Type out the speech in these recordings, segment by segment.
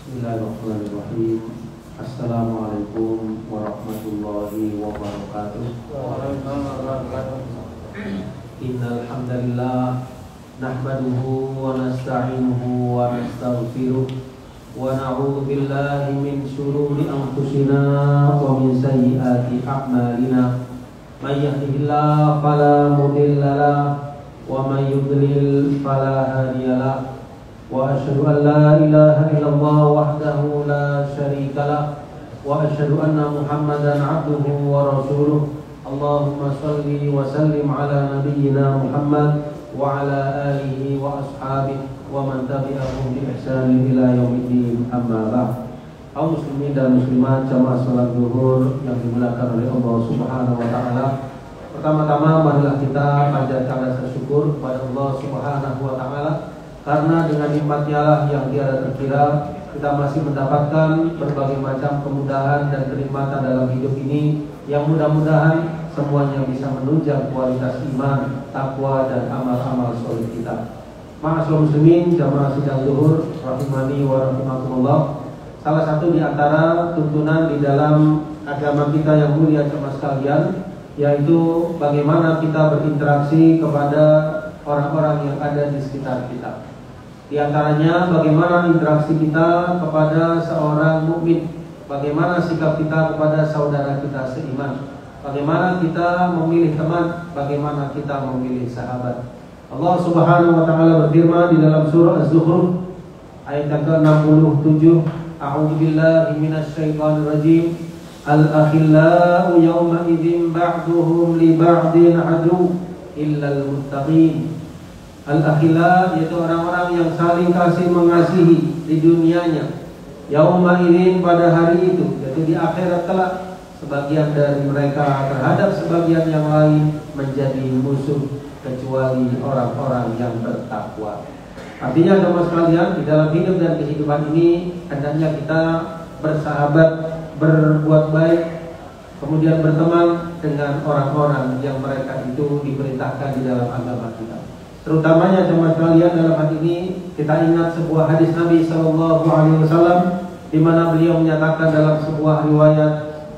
Bismillahirrahmanirrahim. Assalamualaikum warahmatullahi wabarakatuh. Innal hamdalillah nahmaduhu wa nasta'inuhu wa nastaghfiruh wa na'udzu billahi min shururi anfusina wa min sayyiati a'malina. May yahdihillahu fala mudilla lahu wa may yudlil fala hadiya lahu. Wa asyhadu an la ilaha illallah wahdahu la syarika lah wa asyhadu anna Muhammadan abduhu wa rasuluh. Allahumma shalli wa sallim ala nabiyyina Muhammad wa ala alihi wa ashabihi wa man tabi'ahum bi ihsan ila yaumiddin. Amma ba'd. Kaum muslimin dan muslimat jamaah salat zuhur yang dimuliakan oleh Allah Subhanahu wa taala. Pertama-tama marilah kita panjatkan rasa syukur kepada Allah Subhanahu wa taala, karena dengan nikmat-Nya lah yang tiada terkira kita masih mendapatkan berbagai macam kemudahan dan kenikmatan dalam hidup ini, yang mudah-mudahan semuanya bisa menunjang kualitas iman, takwa dan amal-amal soleh kita. Ma'asyiral muslimin jamaah sidang zuhur rahimani wa rahimakumullah. Salah satu di antara tuntunan di dalam agama kita yang mulia jemaah sekalian, yaitu bagaimana kita berinteraksi kepada orang-orang yang ada di sekitar kita. Di antaranya bagaimana interaksi kita kepada seorang mukmin, bagaimana sikap kita kepada saudara kita seiman, bagaimana kita memilih teman, bagaimana kita memilih sahabat. Allah Subhanahu wa taala berfirman di dalam surah Az-Zukhruf ayat ke-67, A'udzu billahi minasyaitonir rajim. Al-akhillau yawma idzin ba'duhum li ba'din adu illal muttaqin. Al-akhila yaitu orang-orang yang saling kasih mengasihi di dunianya. Yauma idzin pada hari itu, yaitu di akhirat kelak, sebagian dari mereka terhadap sebagian yang lain menjadi musuh kecuali orang-orang yang bertakwa. Artinya jemaah sekalian, di dalam hidup dan kehidupan ini hendaknya kita bersahabat, berbuat baik, kemudian berteman dengan orang-orang yang mereka itu diperintahkan di dalam agama kita. Terutamanya jemaah sekalian, dalam hal ini kita ingat sebuah hadis Nabi sallallahu alaihi wasallam di mana beliau menyatakan dalam sebuah riwayat,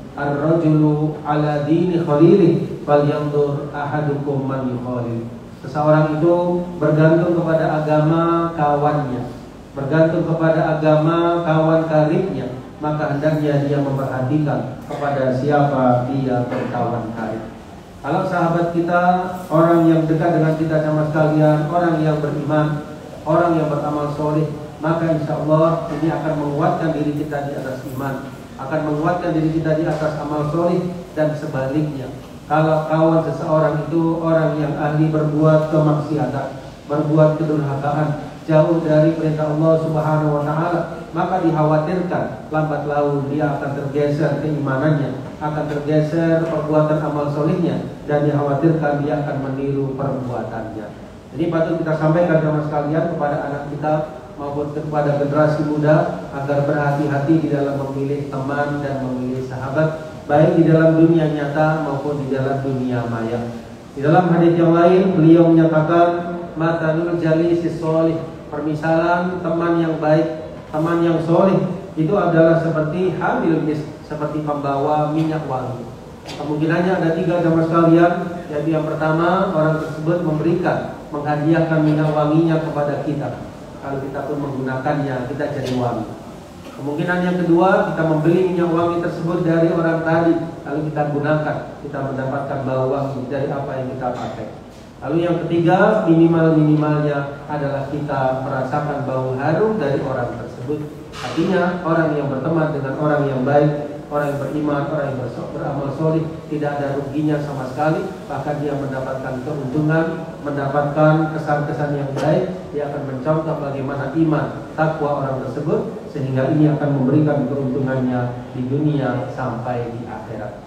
ar-rajulu ala dini khalilih falyanzur ahadukum man yukhalil. Seseorang itu bergantung kepada agama kawannya, bergantung kepada agama kawan karibnya, maka hendaknya dia memperhatikan kepada siapa dia berkawan karib. Kalau sahabat kita, orang yang dekat dengan kita sama sekalian, orang yang beriman, orang yang beramal soleh, maka insya Allah ini akan menguatkan diri kita di atas iman, akan menguatkan diri kita di atas amal soleh. Dan sebaliknya, kalau kawan seseorang itu orang yang ahli berbuat kemaksiatan, berbuat kedurhakaan, jauh dari perintah Allah Subhanahu wa taala, maka dikhawatirkan lambat laun dia akan tergeser keimanannya, akan tergeser perbuatan amal solehnya, dan dikhawatirkan dia akan meniru perbuatannya. Jadi patut kita sampaikan sama sekalian kepada anak kita maupun kepada generasi muda agar berhati-hati di dalam memilih teman dan memilih sahabat, baik di dalam dunia nyata maupun di dalam dunia maya. Di dalam hadis yang lain beliau menyatakan, matalul jalisis sholih, permisalan teman yang baik, teman yang soleh itu adalah seperti hamil misk, seperti pembawa minyak wangi. Kemungkinannya ada 3 jamaah sekalian, yaitu yang pertama, orang tersebut memberikan, menghadiahkan minyak wanginya kepada kita. Kalau kita pun menggunakannya, kita jadi wangi. Kemungkinan yang kedua, kita membeli minyak wangi tersebut dari orang tadi, lalu kita gunakan, kita mendapatkan bau wangi dari apa yang kita pakai. Lalu yang ketiga, minimal-minimalnya adalah kita merasakan bau harum dari orang tersebut. Artinya orang yang berteman dengan orang yang baik, orang yang beriman, orang yang beramal soleh, tidak ada ruginya sama sekali. Bahkan dia mendapatkan keuntungan, mendapatkan kesan-kesan yang baik. Dia akan mencontoh bagaimana iman, takwa orang tersebut, sehingga ini akan memberikan keuntungannya di dunia sampai di akhirat.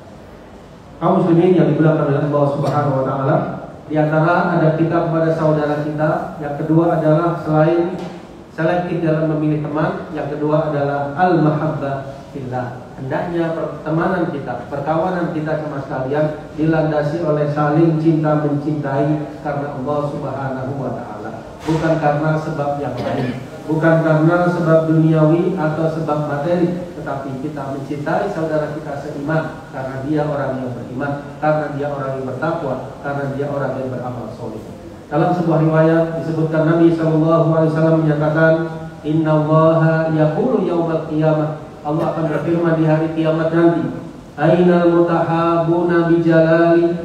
Kaum muslimin yang dimuliakan oleh Allah Subhanahu wa taala, di antara adab kita kepada saudara kita, yang kedua adalah selain selektif dalam memilih teman, yang kedua adalah al-mahabbah fillah. Hendaknya pertemanan kita, perkawanan kita sama sekalian dilandasi oleh saling cinta mencintai karena Allah Subhanahu wa taala, bukan karena sebab yang lain. bukan karena sebab duniawi atau sebab materi, tetapi kita mencintai saudara kita seiman karena dia orang yang beriman, karena dia orang yang bertakwa, karena dia orang yang beramal soleh. Dalam sebuah riwayat disebutkan Nabi SAW menyatakan, Innallaha yaqulu yaumal qiyamah, Allah akan berfirman di hari kiamat nanti, Ainal mutahabuna bijalali,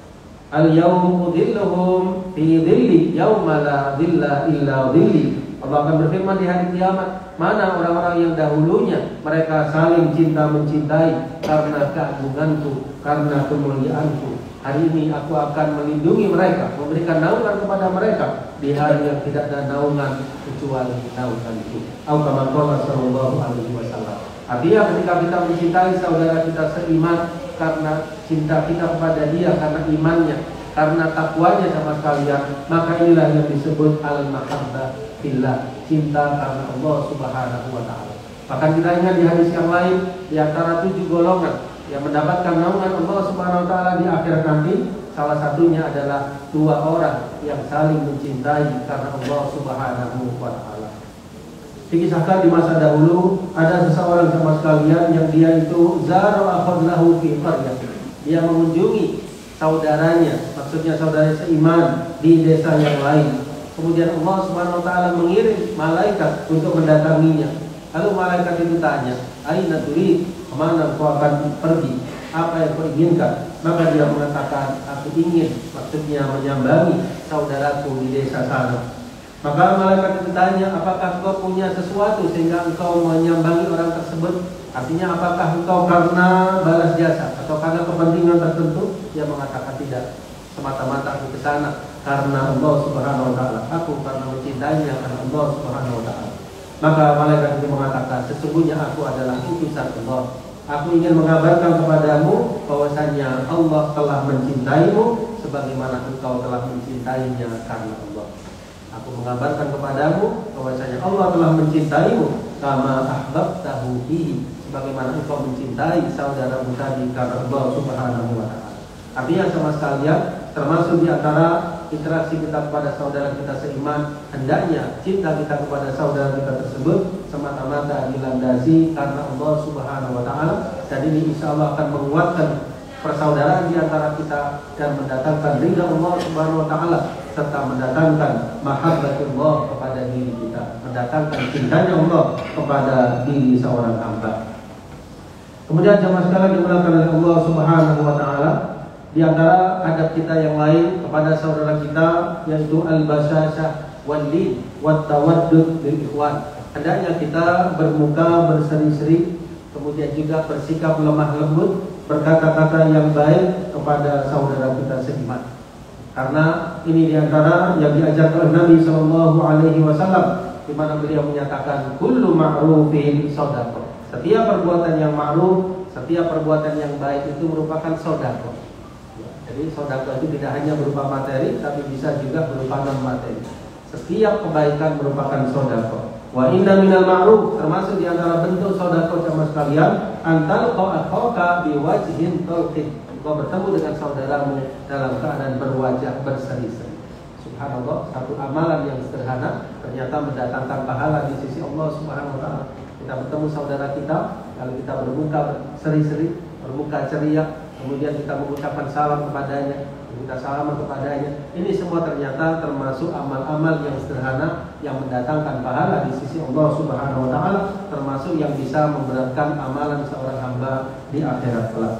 al-yawm udhilluhum fi dhilli yawma la dhilla illa dhilli. Allah akan berfirman di hari kiamat, mana orang-orang yang dahulunya mereka saling cinta mencintai karena keagunganku, karena kemuliaanku. Hari ini aku akan melindungi mereka, memberikan naungan kepada mereka di hari yang tidak ada naungan kecuali naunganku. Kama qala sallallahu alaihi wasallam. Artinya ketika kita mencintai saudara kita seiman karena cinta kita kepada dia, karena imannya, karena takwanya sama sekalian, maka inilah yang disebut al-mahabbah fillah, cinta karena Allah Subhanahu wa taala. Bahkan kita ingat di hadis yang lain, di antara 7 golongan yang mendapatkan naungan Allah Subhanahu wa taala di akhirat nanti, salah satunya adalah 2 orang yang saling mencintai karena Allah Subhanahu wa taala. Dikisahkan di masa dahulu ada seseorang sama sekalian yang dia itu zara akhadlahu fi qaryah. Dia mengunjungi saudaranya, maksudnya saudara seiman di desa yang lain. Kemudian Allah Subhanahu wa taala mengirim malaikat untuk mendatanginya. Lalu malaikat itu tanya, "Aina turid? Kemana kau akan pergi? Apa yang kau inginkan?" Maka dia mengatakan, "Aku ingin," maksudnya menyambangi saudaraku di desa sana. Maka malaikat itu tanya, "Apakah kau punya sesuatu sehingga engkau menyambangi orang tersebut?" Artinya apakah engkau karena balas jasa atau karena kepentingan tertentu? Dia mengatakan tidak. Semata-mata aku ke sana karena Allah Subhanahu wa taala. Aku karena mencintainya karena Allah Subhanahu wa taala. Maka malaikat itu mengatakan, "Sesungguhnya aku adalah utusan Allah. Aku ingin mengabarkan kepadamu bahwasanya Allah telah mencintaimu sebagaimana engkau telah mencintainya karena Allah. Aku mengabarkan kepadamu bahwasanya Allah telah mencintaimu kama ahbabtahu bihi, sebagaimana engkau mencintai saudaramu tadi karena Allah Subhanahu wa taala." Artinya sama sekalian, termasuk di antara interaksi kita kepada saudara kita seiman, hendaknya cinta kita kepada saudara kita tersebut semata-mata dilandasi karena Allah Subhanahu wa taala, dan ini insya Allah akan menguatkan persaudaraan di antara kita dan mendatangkan ridha Allah Subhanahu wa taala serta mendatangkan mahabbatullah kepada diri kita, mendatangkan cintanya Allah kepada diri seorang hamba. Kemudian jemaah sekalian dimuliakan oleh Allah Subhanahu wa taala, di antara adab kita yang lain kepada saudara kita yaitu al-basyashah wal-lin wat-tawaddud lil ikhwan. Hendaknya kita bermuka berseri-seri, kemudian juga bersikap lemah lembut, berkata-kata yang baik kepada saudara kita seiman. Karena ini di antara yang diajarkan oleh Nabi sallallahu alaihi wasallam, di mana beliau menyatakan kullu ma'rufin shadaqah. Setiap perbuatan yang ma'ruf, setiap perbuatan yang baik itu merupakan sedekah. Jadi sedekah itu tidak hanya berupa materi, tapi bisa juga berupa non materi. Setiap kebaikan merupakan sedekah. Wa inna minal ma'ruf, termasuk di antara bentuk sedekah sama sekalian, antal qa'akhaka biwajhin talqin. Kau bertemu dengan saudaramu dalam keadaan berwajah berseri-seri. Subhanallah, satu amalan yang sederhana ternyata mendatangkan pahala di sisi Allah Subhanahu wa taala. Kita bertemu saudara kita, lalu kita bermuka berseri-seri, bermuka ceria, kemudian kita mengucapkan salam kepadanya, kita salaman kepadanya. Ini semua ternyata termasuk amal-amal yang sederhana yang mendatangkan pahala di sisi Allah Subhanahu wa taala, termasuk yang bisa memberatkan amalan seorang hamba di akhirat kelak.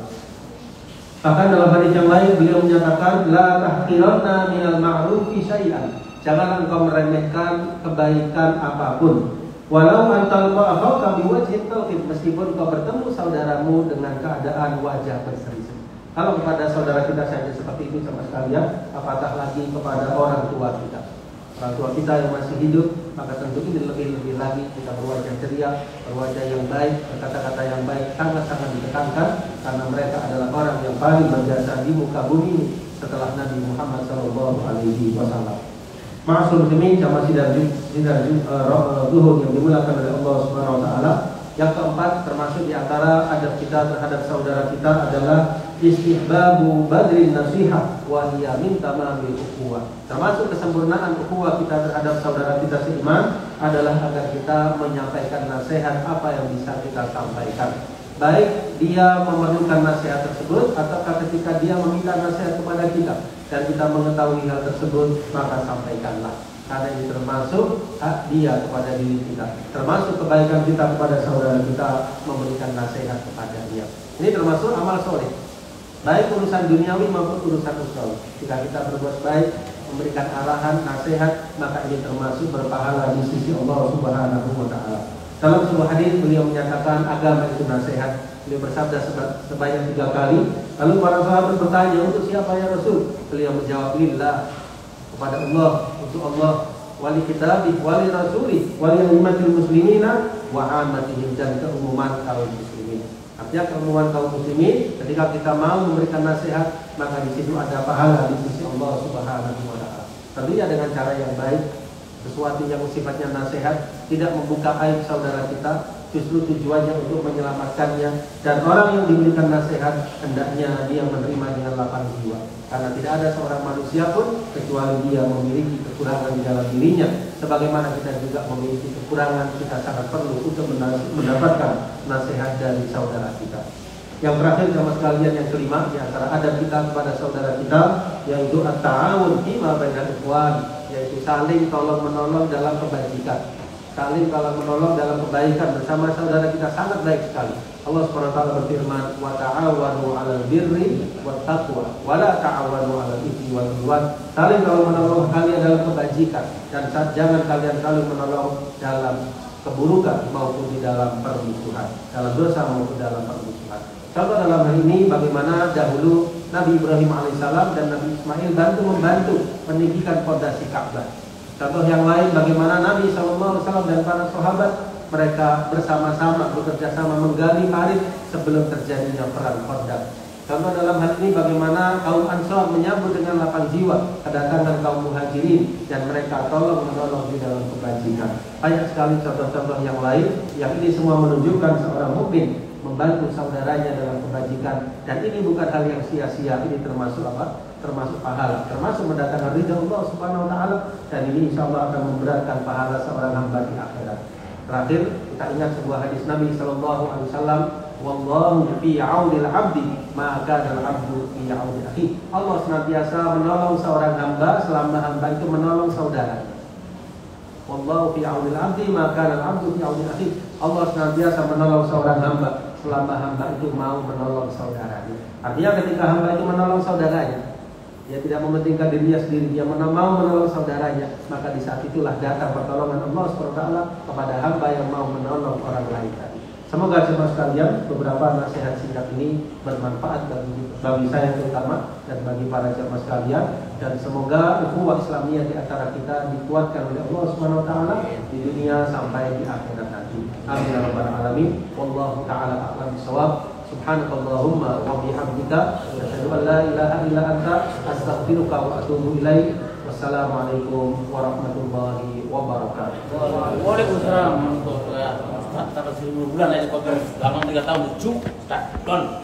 Bahkan dalam hadis yang lain beliau menyatakan, la tahqiranna minal ma'rufi syai'an. Jangan engkau meremehkan kebaikan apapun. Walau antal qa'afaka biwajhin talqin, meskipun kau bertemu saudaramu dengan keadaan wajah berseri-seri. Kalau kepada saudara kita saja seperti itu sama sekalian, apatah lagi kepada orang tua kita. Orang tua kita yang masih hidup, maka tentu ini lebih-lebih lagi kita berwajah ceria, berwajah yang baik, berkata-kata yang baik sangat-sangat ditekankan, karena mereka adalah orang yang paling berjasa di muka bumi ini setelah Nabi Muhammad SAW. Ma'asyiral muslimin, jamaah sidar zuhur yang dimuliakan oleh Allah Subhanahu wa taala. Yang keempat, termasuk di antara adab kita terhadap saudara kita adalah istihbabu badrin nasihat wa hiya min tamamil ukhuwah. Termasuk kesempurnaan ukhuwah kita terhadap saudara kita seiman adalah agar kita menyampaikan nasihat apa yang bisa kita sampaikan. Baik dia memerlukan nasihat tersebut ataukah ketika dia meminta nasihat kepada kita dan kita mengetahui hal tersebut, maka sampaikanlah. Karena ini termasuk hak dia kepada diri kita, termasuk kebaikan kita kepada saudara kita memberikan nasihat kepada dia. Ini termasuk amal soleh, baik urusan duniawi maupun urusan ukhrawi. Jika kita berbuat baik, memberikan arahan, nasihat, maka ini termasuk berpahala di sisi Allah Subhanahu wa Ta'ala. Dalam sebuah hadis beliau menyatakan agama itu nasihat. Beliau bersabda sebanyak 3 kali. Lalu para sahabat bertanya, untuk siapa ya Rasul? Beliau menjawab, lillah, kepada Allah, untuk Allah, wali kitabih, wali rasulih, wali ummatil muslimina wa ammatihim, dan keumuman kaum muslimin. Artinya keumuman kaum muslimin, ketika kita mau memberikan nasihat, maka di situ ada pahala di sisi Allah Subhanahu wa Ta'ala. Tentunya dengan cara yang baik, sesuatu yang sifatnya nasihat tidak membuka aib saudara kita, justru tujuannya untuk menyelamatkannya, dan orang yang diberikan nasihat hendaknya dia menerima dengan lapang jiwa. Karena tidak ada seorang manusia pun kecuali dia memiliki kekurangan di dalam dirinya. Sebagaimana kita juga memiliki kekurangan, kita sangat perlu untuk mendapatkan nasihat dari saudara kita. Yang terakhir jamaah sekalian, yang kelima di antara adab kita kepada saudara kita, yaitu at-ta'awun fima bainal ikhwan, yaitu saling tolong menolong dalam kebajikan. Saling tolong menolong dalam kebaikan bersama saudara kita sangat baik sekali. Allah SWT berfirman, wa ta'awanu 'alal birri wat taqwa wa la ta'awanu 'alal itsmi wal 'udwan. Saling tolong menolong kalian dalam kebajikan, dan jangan kalian saling menolong dalam keburukan maupun di dalam permusuhan, dalam dosa maupun dalam permusuhan. Contoh dalam hal ini bagaimana dahulu Nabi Ibrahim alaihissalam dan Nabi Ismail membantu meninggikan fondasi Ka'bah. Contoh yang lain bagaimana Nabi SAW dan para sahabat mereka bersama-sama bekerja sama menggali parit sebelum terjadinya perang Khandaq. Contoh dalam hal ini bagaimana kaum Ansor menyambut dengan lapang jiwa kedatangan kaum Muhajirin dan mereka tolong menolong di dalam kebajikan. Banyak sekali contoh-contoh yang lain yang ini semua menunjukkan seorang mukmin membantu saudaranya dalam kebajikan, dan ini bukan hal yang sia-sia. Ini termasuk apa? Termasuk pahala, termasuk mendatangkan ridha Allah Subhanahu wa Ta'ala, dan ini insya Allah akan memberatkan pahala seorang hamba di akhirat. Terakhir kita ingat sebuah hadis Nabi Sallallahu Alaihi Wasallam, wallahu fi aunil abdi ma kana al-abdu fi auni akhi. Allah senantiasa menolong seorang hamba selama hamba itu menolong saudara. Wallahu fi aunil abdi ma kana al-abdu fi auni akhi. Allah senantiasa menolong seorang hamba selama hamba itu mau menolong saudaranya. Artinya ketika hamba itu menolong saudaranya, dia tidak mementingkan dirinya sendiri, dia mau menolong saudaranya, maka di saat itulah datang pertolongan Allah SWT kepada hamba yang mau menolong orang lain tadi. Semoga jemaah sekalian beberapa nasihat singkat ini bermanfaat bagi saya terutama dan bagi para jemaah sekalian, dan semoga ukhuwah Islamiyah di antara kita dikuatkan oleh Allah SWT di dunia sampai di akhirat nanti. Amin ya rabbal alamin. Wallahu taala a'lam bishawab. Subhanakallahumma wa bihamdika asyhadu an la ilaha illa anta astaghfiruka wa atubu ilaik. Wassalamualaikum warahmatullahi wabarakatuh. Waalaikumsalam warahmatullahi wabarakatuh. Ustaz, 10 bulan aja kopi, selama 3 tahun, cuk, tak don.